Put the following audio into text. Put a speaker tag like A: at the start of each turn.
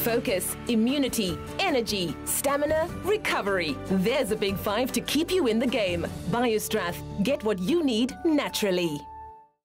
A: Focus, immunity, energy, stamina, recovery. There's a big 5 to keep you in the game. Bio-Strath. Get what you need naturally.